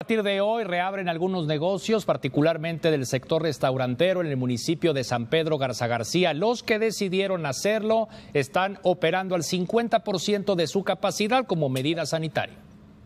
A partir de hoy reabren algunos negocios, particularmente del sector restaurantero en el municipio de San Pedro Garza García. Los que decidieron hacerlo están operando al 50% de su capacidad como medida sanitaria.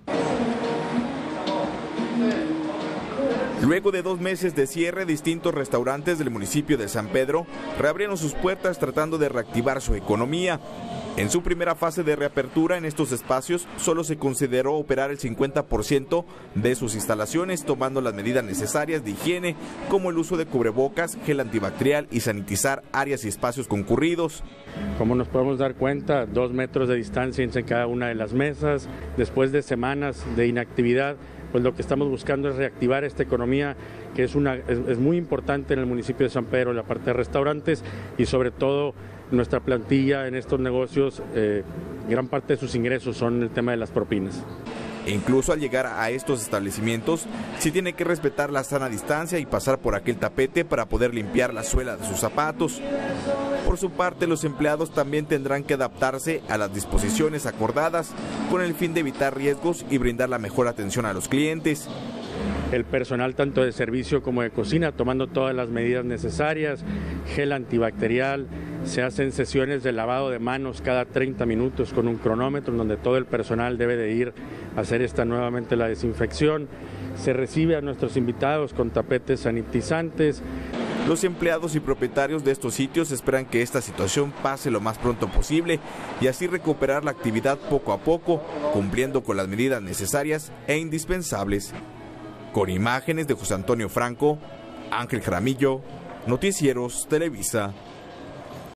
Luego de 2 meses de cierre, distintos restaurantes del municipio de San Pedro reabrieron sus puertas tratando de reactivar su economía. En su primera fase de reapertura en estos espacios, solo se consideró operar el 50% de sus instalaciones, tomando las medidas necesarias de higiene, como el uso de cubrebocas, gel antibacterial y sanitizar áreas y espacios concurridos. Como nos podemos dar cuenta, 2 metros de distancia entre cada una de las mesas. Después de semanas de inactividad, pues lo que estamos buscando es reactivar esta economía que es muy importante en el municipio de San Pedro, la parte de restaurantes y sobre todo nuestra plantilla en estos negocios, gran parte de sus ingresos son el tema de las propinas. E incluso al llegar a estos establecimientos, sí tiene que respetar la sana distancia y pasar por aquel tapete para poder limpiar la suela de sus zapatos. Por su parte, los empleados también tendrán que adaptarse a las disposiciones acordadas con el fin de evitar riesgos y brindar la mejor atención a los clientes. El personal tanto de servicio como de cocina tomando todas las medidas necesarias, gel antibacterial, se hacen sesiones de lavado de manos cada 30 minutos con un cronómetro en donde todo el personal debe de ir a hacer nuevamente la desinfección. Se recibe a nuestros invitados con tapetes sanitizantes. Los empleados y propietarios de estos sitios esperan que esta situación pase lo más pronto posible y así recuperar la actividad poco a poco, cumpliendo con las medidas necesarias e indispensables. Con imágenes de José Antonio Franco, Ángel Jaramillo, Noticieros Televisa.